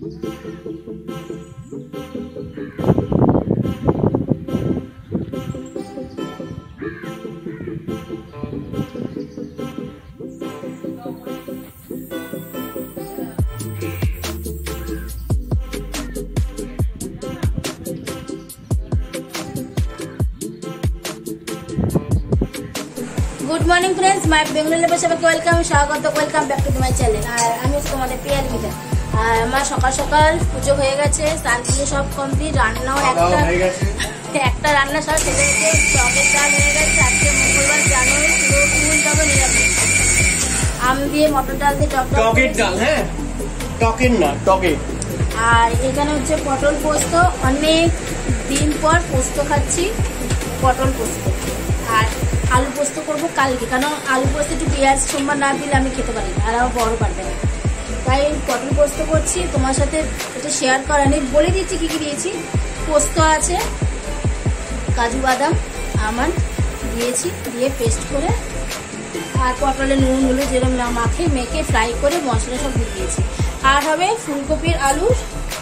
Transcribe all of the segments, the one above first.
Good morning friends, my Bangalore पे सबके welcome स्वागत welcome back to my channel. আর আমি তোমাদের পিয়ার মিতা। আর আমার সকাল সকাল পুজো হয়ে গেছে, স্নান পুজো সব কমপ্লিট, রান্নাও একটা রান্না সব সেটা টকের ডাল হয়ে গেছে। আজকে মঙ্গলবার জানুয়ারি পুরো ফুল টকে নিরামিষ, আম দিয়ে মটর ডাল দিয়ে টকের ডাল, হ্যাঁ টকের না টকে। আর এখানে হচ্ছে পটল পোস্ত, অনেক দিন পর পোস্ত খাচ্ছি, পটল পোস্ত। আর আলু পোস্ত করবো কালকে, কারণ আলু পোস্ত একটু পেঁয়াজ সোমবার না দিলে আমি খেতে পারি না, আর আমার বড় পারবে না, তাই পটল পোস্ত করছি। তোমার সাথে এটা শেয়ার করা নেই, বলে দিচ্ছি কি কি দিয়েছি। পোস্ত আছে, কাজু বাদাম আমন্ড দিয়েছি, দিয়ে পেস্ট করে, আর পটলে নুন হলুদ যেরকম মেখে ফ্রাই করে মশলা সব দিয়ে দিয়েছি। আর হবে ফুলকপির আলুর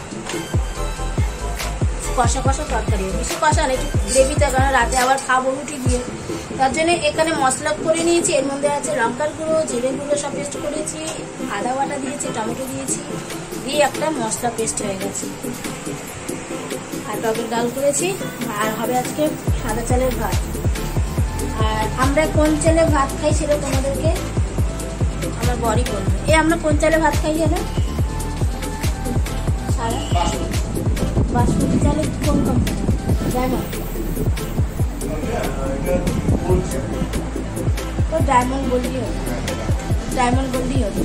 কষা কষা তরকারি, বেশি কষা নেই, একটু গ্রেভিটা, কারণ রাতে আবার খাবো রুটি দিয়ে, তার জন্য এখানে মশলা করে নিয়েছি। এর মধ্যে আছে লঙ্কার গুঁড়ো, জিরে গুঁড়ো সব পেস্ট করেছি, আদা বাটা দিয়েছি, টমেটো দিয়েছি, দিয়ে একটা মশলা পেস্ট হয়ে গেছে। আর টকের ডাল করেছি। আর হবে আজকে সাদা চালের ভাত। আর আমরা কোন চালে ভাত খাই সেটা তোমাদেরকে আমার বড়ি বলবে। আমরা কোন চালে ভাত খাই জানো? বাসমতি চালে কোন কোম্পানি? ডায়মন্ড, ডায়মন্ড গোল্ডই হবে, ডায়মন্ড গোল্ডই হবে।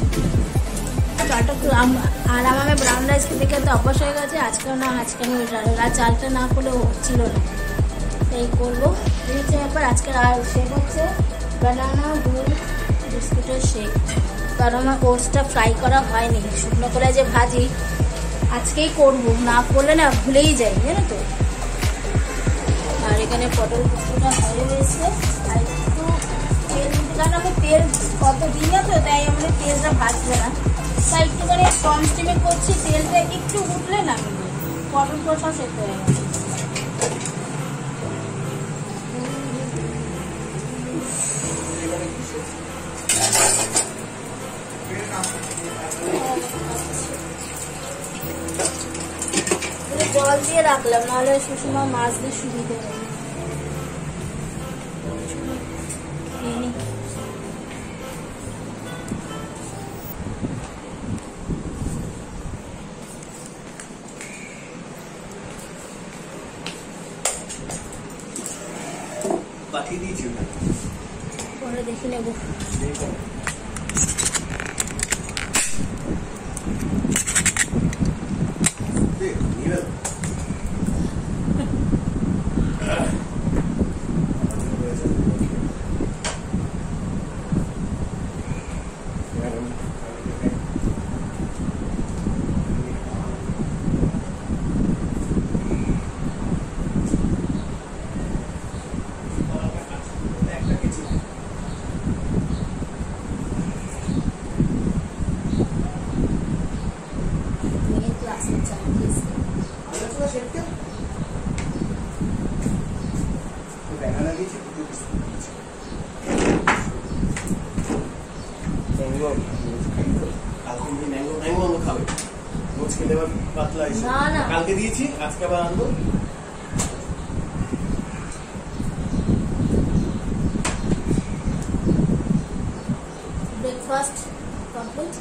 আর আমার ব্রাউন রাইস খেতে খেতে অভ্যাস হয়ে গেছে, আজকেও না, আজকে আমি চালটা না করলেও হচ্ছিল না, তাই করবো। এই হচ্ছে ব্যাপার। আজকের আর শেক হচ্ছে বানানা দুধ বিস্কুটের শেক, কারণ আমার ওটসটা ফ্রাই করা হয়নি, শুকনো করে যে ভাজি আজকেই করবো, না করলে না ভুলেই যাই, জানো তো। আর এখানে পটল পোস্তটা হয়ে রয়েছে, আর একটু তেল, কারণ আমি তেল কত দিই না তো, তাই আমাদের তেলটা ভাজবে না, তাই একটুখানি কম স্টিমে করছি। তেলটা একটু উঠলে না পটল পোস্ত সেদ্ধ হয়ে গেছে। জল দিয়ে রাখলাম, নাহলে সুষমা মাছ দিয়ে সুবিধে হবে। পাঠিয়ে দিয়েছি, পরে দেখে নেবো। কালকে দিয়েছি, আজকে আবার আনবো। Breakfast complete.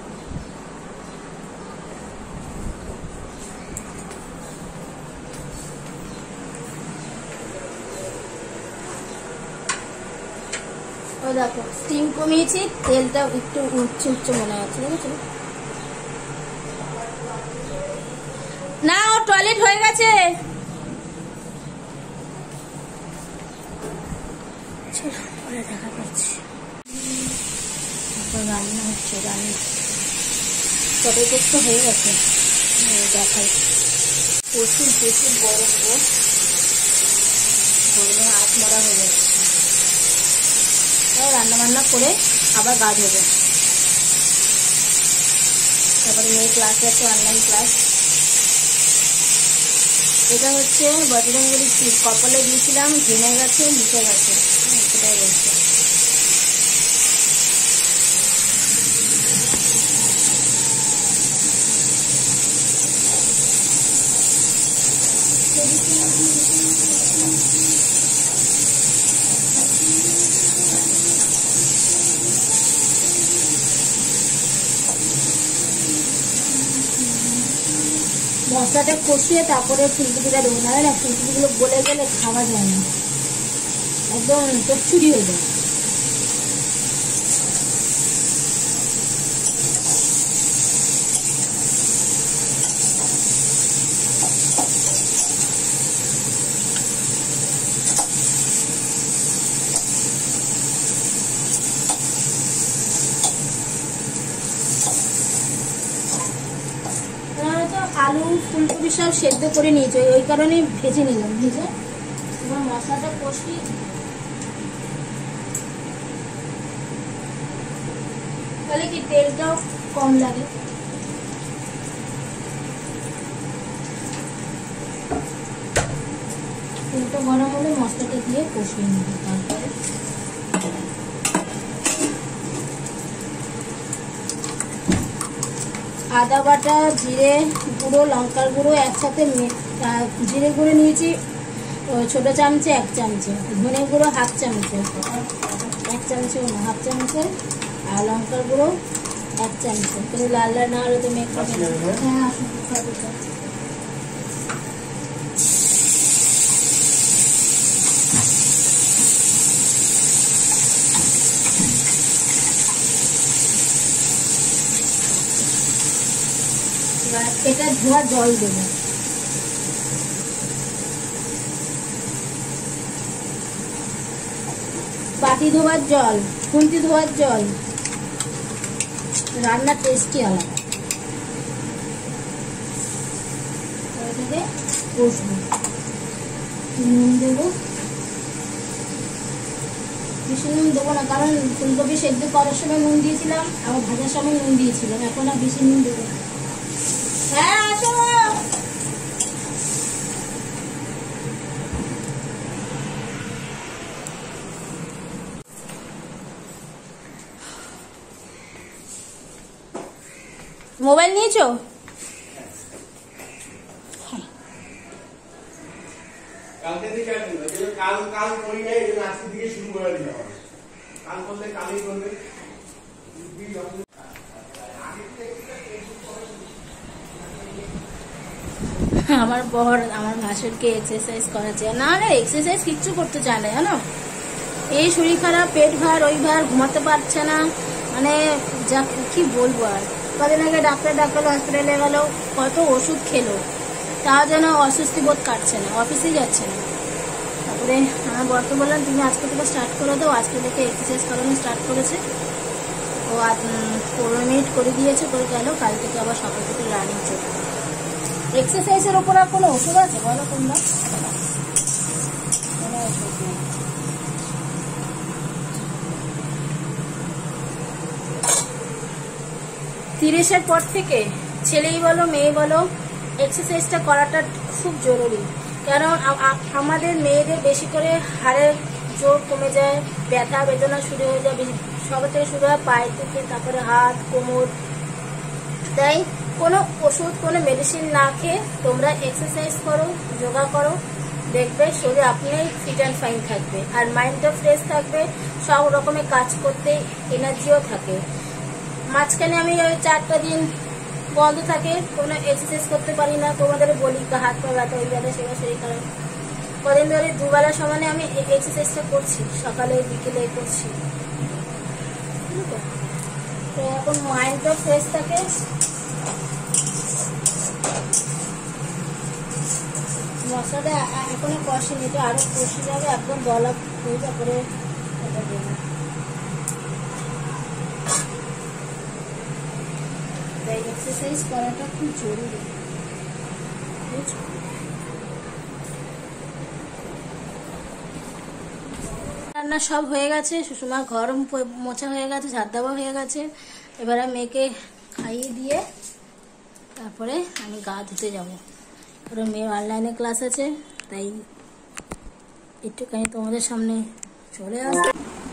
ও দেখো স্টিম কমিয়েছি, তেলটা একটু উঠছে উঠছে মনে হচ্ছে, বুঝেছো না? ও টয়লেট হয়ে গেছে, দেখা পাচ্ছি। রান্না হচ্ছে, রান্না তবে তো হয়ে গেছে, দেখাই। প্রচুর প্রচুর গরম, গরমে হাত মরা হয়ে যাচ্ছে। রান্না বান্না করে আবার গা ধোবো। তারপরে মেয়ে ক্লাসে আছে, অনলাইন ক্লাস। এটা হচ্ছে বজরঙ্গলি চিপ, কপালে দিয়েছিলাম, ঘেমে গেছে, মুখে গেছে, সেটাই বলছে। মশলাটা কষিয়ে তারপরে ফুলকপিটা দেবো, না না ফুলকপিগুলো গলে গেলে খাওয়া যায় না, একদম চচ্চড়ি হয়ে যায়। আলু ফুলকপি সব সেদ্ধ করে নিয়েছি, ওই কারণে ভেজে নিলাম। ভেজে এবার মশলাটা কষি, তাহলে কি তেলটাও কম লাগে। তেলটা গরম হলে মশলাটা দিয়ে কষিয়ে নেব। তারপরে আদা বাটা, জিরে গুঁড়ো, লঙ্কার গুঁড়ো একসাথে, জিরে গুঁড়ো নিয়েছি ছোট চামচে 1 চামচে, ধনে গুঁড়ো 1/2 চামচে, 1 চামচে না 1/2 চামচে, আর লঙ্কার গুঁড়ো 1 চামচে, কিন্তু লাল লাল না হলে তো মেঘটা। হ্যাঁ এটা ধোয়া জল দেব। বাটি ধোয়ার জল, খুন্তি ধোয়ার জল, রান্নার টেস্টই আলাদা। এটাকে কষবো, নুন দেবো, বেশি নুন দেবো না, কারণ ফুলকপি সেদ্ধ করার সময় নুন দিয়েছিলাম, আবার ভাজার সময় নুন দিয়েছিলাম, এখন আর বেশি নুন দেবো না। হ্যাঁ আসো। মোবাইল নিয়েছো? কালকে থেকে কাল করি নাই, আজকে থেকে শুরু করে দিতে হবে। কাল করলে কালই করবে। আমার বর আমার ভাসুরকে এক্সারসাইজ করাচ্ছে। না না এক্সারসাইজ কিচ্ছু করতে চায় না, জানো, এই শরীর খারাপ, পেট ভার, ওই ভার, ঘুমাতে পারছে না, মানে যা কি বলবো। আর কদিন আগে ডাক্তার ডাক্তার হসপিটালে গেল, কত ওষুধ খেলো, তা যেন অস্বস্তি বোধ কাটছে না, অফিসেই যাচ্ছে না। তারপরে আমার বরকে বললাম তুমি আজকে থেকে স্টার্ট করে দাও, আজকে থেকে এক্সারসাইজ করানো স্টার্ট করেছে। ও 15 মিনিট করে দিয়েছে, করে গেল, কাল থেকে আবার সকাল থেকে রানিং চলবে। এক্সারসাইজের উপর আর কোনো ওষুধ আছে বলো তোমরা? কোনো ওষুধ নেই। তিরিশের পর থেকে ছেলেই বলো মেয়ে বলো এক্সারসাইজটা করাটা খুব জরুরি, কারণ আমাদের মেয়েদের বেশি করে হাড়ের জোর কমে যায়, ব্যথা বেদনা শুরু হয়ে যায়, সবার থেকে শুরু হয় পায়ে থেকে, তারপরে হাত, কোমর। তাই কোনো ওষুধ, কোনো মেডিসিন না খেয়ে তোমরা এক্সারসাইজ করো, যোগা করো, দেখবে শরীর আপনিই ফিট অ্যান্ড ফাইন থাকবে, আর মাইন্ডটা ফ্রেশ থাকবে, সব রকমের কাজ করতে এনার্জিও থাকে। মাঝখানে আমি ওই 4টা দিন বন্ধ থাকে, কোনো এক্সারসাইজ করতে পারি না, তোমাদের বলি হাত পা ব্যথা, ওই ব্যথা, সেবা শরীর খারাপ। কদিন ধরে 2 বেলা সমানে আমি এক্সারসাইজটা করছি, সকালে বিকেলে করছি, তো এখন মাইন্ডটা ফ্রেশ থাকে। মশলাটা এখনো কষিনি, তো আরো কষি যাবে, একদম গলা হয়ে, তারপরে এটা দেবো। তাই এক্সারসাইজ করাটা খুব জরুরি, বুঝছো? রান্না সব হয়ে গেছে, শ্বশুরমা ঘর মোছা হয়ে গেছে, ঝাড় দেওয়া হয়ে গেছে। এবারে মেয়েকে খাইয়ে দিয়ে তারপরে আমি গা ধুতে যাব, কারণ মেয়ের অনলাইনে ক্লাস আছে, তাই একটুখানি তোমাদের সামনে চলে আসতে।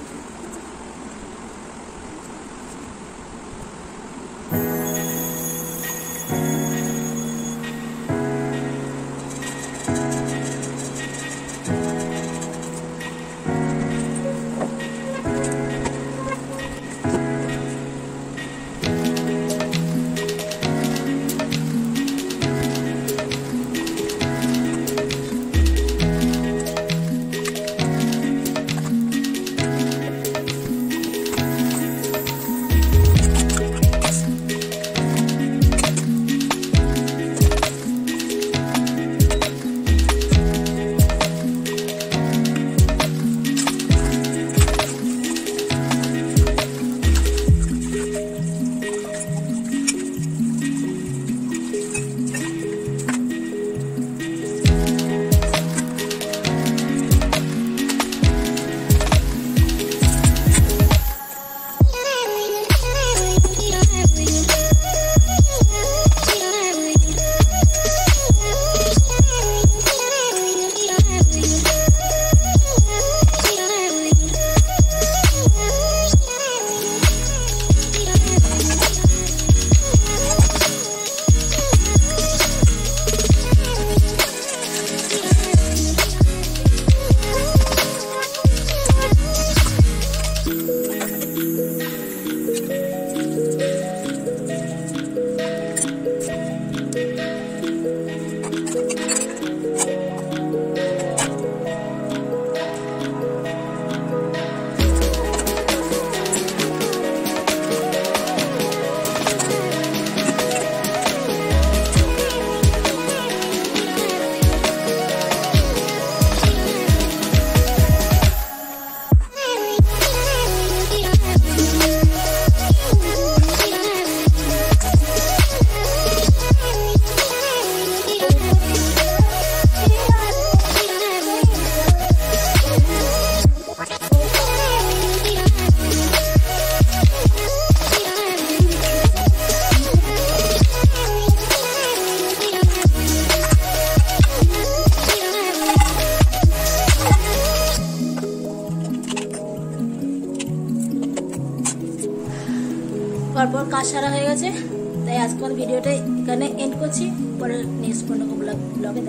পরপর কাজ সারা হয়ে গেছে, তাই আজকের ভিডিওটা এখানে এন্ড করছি। পরে নেক্সট কোনো ব্লগে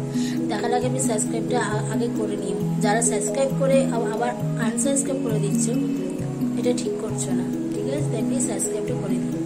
দেখার আগে আমি সাবস্ক্রাইবটা আগে করে নিও। যারা সাবস্ক্রাইব করে আবার আনসাবস্ক্রাইব করে দিচ্ছ, এটা ঠিক করছো না, ঠিক আছে? তাই প্লিজ সাবস্ক্রাইবটা করে দিও।